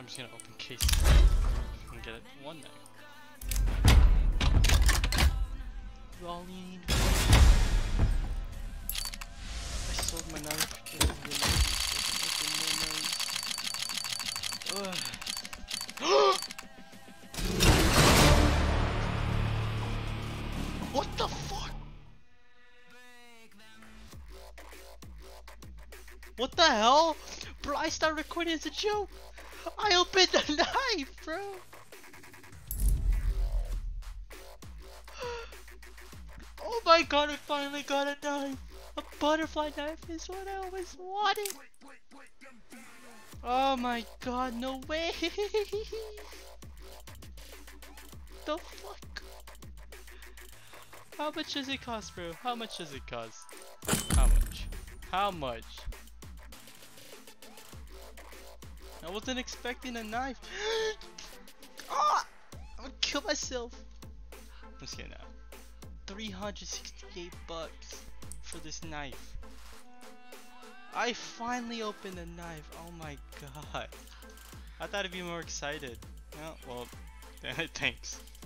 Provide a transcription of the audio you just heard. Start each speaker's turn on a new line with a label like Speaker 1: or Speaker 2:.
Speaker 1: just gonna open case and get it one knife. Rolling. I sold my knife to the What the fuck? What the hell? Bro, I started recording as a joke. I opened the knife, bro. Oh my god, I finally got a knife. A butterfly knife is what I always wanted. Oh my god, no way. The fuck? How much does it cost, bro? How much does it cost? How much? How much? I wasn't expecting a knife. Oh, I'm gonna kill myself. I'm just kidding now. 368 bucks for this knife. I finally opened a knife. Oh my god. I thought I'd be more excited. Oh, well, thanks.